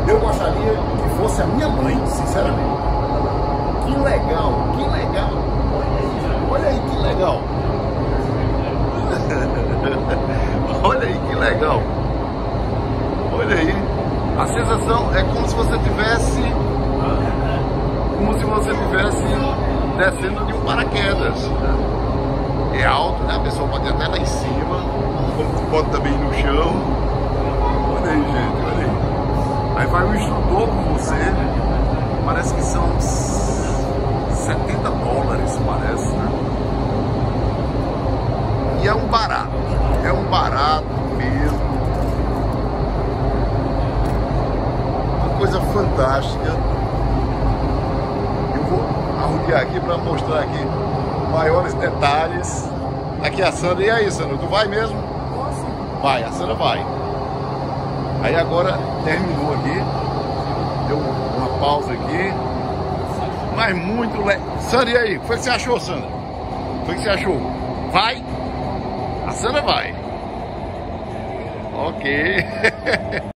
Eu gostaria que fosse a minha mãe, sinceramente. Que legal, que legal. Olha aí que legal. Olha aí que legal. Olha aí. A sensação é como se você tivesse descendo de um paraquedas. É alto, né? A pessoa pode ir até lá em cima, como pode também ir no chão. Olha aí, gente, olha aí. Aí vai o instrutor com você. Parece que são $70, parece, né? E é um barato mesmo. Uma coisa fantástica. Eu vou arrudear aqui para mostrar aqui maiores detalhes. Aqui a Sandra. E aí, Sandra, tu vai mesmo? Vai, a Sandra vai. Aí agora terminou aqui. Deu uma pausa aqui. Mas muito legal. Sandra, e aí? O que foi que você achou, Sandra? O que foi que você achou? Vai? A Sandra vai. Ok.